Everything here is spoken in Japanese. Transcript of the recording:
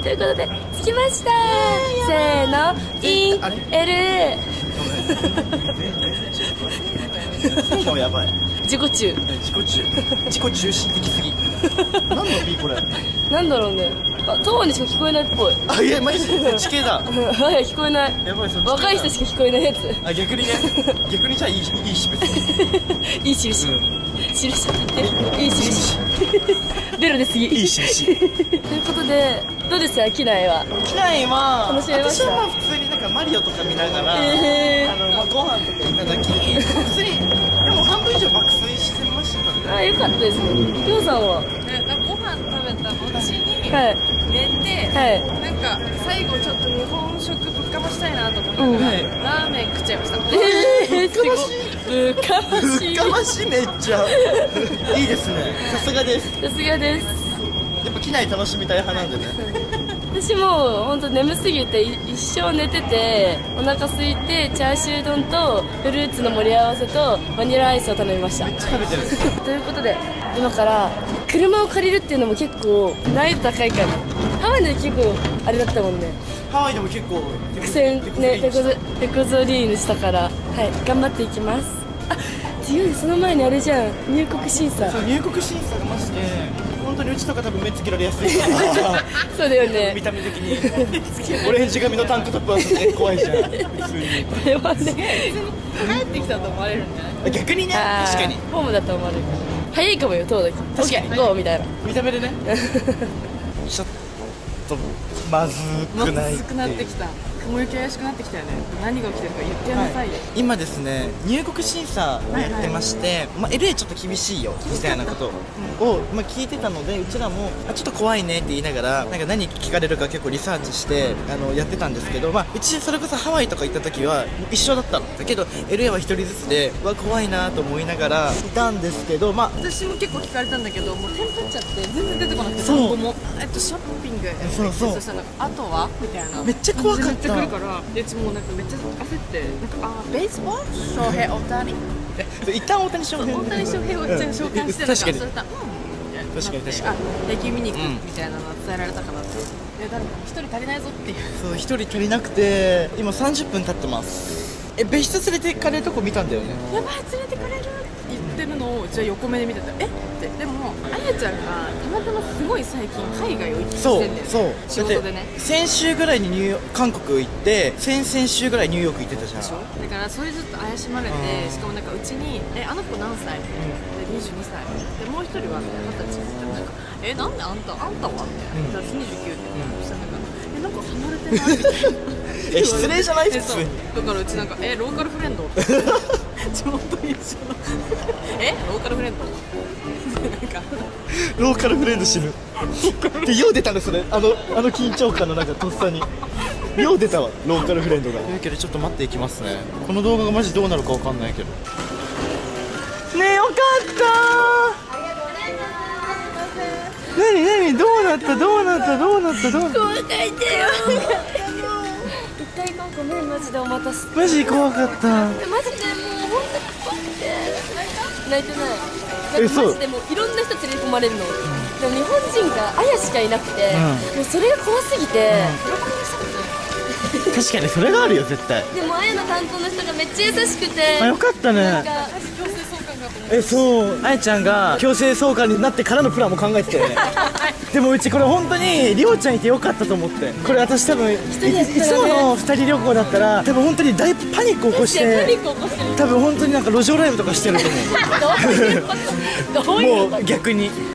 ということで着きました。せーの、イン LA。 今日やばい。 自己中心的すぎ。何の B これ。 なんだろうね。あ、東にしか聞こえないっぽい。 あ、いやマジで地形だ。 はい、聞こえない。 やばい、そっち若い人しか聞こえないやつ。 あ、逆にね。逆にじゃあいいし別に。 いい印。印って言ってる。いい印。ベロですぎ。 いい印。 ということで、どうですか、機内は。 機内は楽しめました。 私はまあ普通になんかマリオとか見ながら、まあご飯とかいただき、普通にでも半分以上爆睡してましたね。 あ、よかったですね。きょうさんは。 ご飯食べた後にはい。 寝て、 はい。 なんか最後ちょっと日本食ぶっかましたいなと思いながら、ラーメン食っちゃいました。 すごい。ぶっかましい。 ぶっかましめっちゃいいですね。さすがです。 さすがです。 やっぱ機内楽しみたい派なんでね。 私も本当眠すぎて一生寝てて、お腹空いてチャーシュー丼とフルーツの盛り合わせとバニラアイスを頼みました。 めっちゃ食べてる。 ということで今から車を借りるっていうのも結構難易度高いから、ハワイで結構あれだったもんね。 ハワイでも結構苦戦ね、手こずりーヌしたから、はい、頑張っていきます。あ、違う、その前にあれじゃん、入国審査。 そう、入国審査がマジで本当にうちとか多分目つけられやすいからそうだよね。 見た目的にオレンジ髪のタンクトップはすげえ怖いじゃん。普通にこれはね、 帰ってきたと思われるんじゃない？ 逆にね、 あー確かにホームだと思われるから。早いかもよ、遠だけ。 確かに OK、ゴーみたいな。 見た目でねちょっとまずくない薄くなってきた。雲行き怪しくなってきたよね。何が起きてるか言ってなさいよ。 今ですね、入国審査をやってまして、まあ、LA ちょっと厳しいよみたいなことを、まあ、聞いてたので、うちらもちょっと怖いねって言いながら、なんか何聞かれるか結構リサーチしてやってたんですけど、まあ、うちそれこそハワイとか行った時は一緒だったのだけど、 LA は一人ずつで怖いなと思いながらいたんですけど、まあ私も結構聞かれたんだけど、もうテンパっちゃって全然出てこなくて、 そう単語もショッピング、 そうそしたらなんかあとはみたいな、 めっちゃ怖かった。 めっちゃ来るから、でうちもうなんかめっちゃ焦って、なんかベースボール翔平大谷一旦大谷翔平大谷翔平をちゃん召喚して、なんかそれた確かにあ、野球見に行くみたいなのは伝えられたかなって。で、誰か一人足りないぞっていう。 そう、一人足りなくて今30分経ってます。別室連れて行かれるとこ見たんだよね。 やばい、連れてくれるって言ってるのをじゃあ横目で見てた。えってでもあやちゃんがたまたますごい最近海外を行ってきてんだよね。 そう仕事でね。 先週ぐらいに韓国行って、先々週ぐらいニューヨーク行ってたじゃん。 でしょ。だからそれずっと怪しまれて、しかもなんかうちにあの子何歳で22歳でもう一人は20歳ってなんかなんであんたはみたいな。私29ってそしたらなんか離れてないみたいな。 失礼じゃない普通に。 だからうちなんかローカルフレンドってちょっと一緒のローカルフレンドなんかローカルフレンド死ぬで、よう出たねそれ。あの緊張感のなんかとっさによう出たわ、ローカルフレンドが。だけどちょっと待っていきますね。この動画がマジどうなるかわかんないけどねえ、よかった。何どうなった怖かいてよ。一回ごめん、マジでお待たせ。 マジ怖かった。 マジでもう本当に怖くて泣いてない。 そうマジでもういろんな人連れ込まれるの。でも日本人があやしかいなくて、もうそれが怖すぎて。 確かにそれがあるよ絶対。 でもあやの担当の人がめっちゃ優しくて。 よかったね。そう、あやちゃんが強制送還になってからのプランも考えてたよねでもうちこれ本当にりょうちゃんいてよかったと思って。これ私多分いつもの2人旅行だったら多分本当に大パニック起こして、多分本当になんか路上ライブとかしてると思うどういうこと？ もう逆に。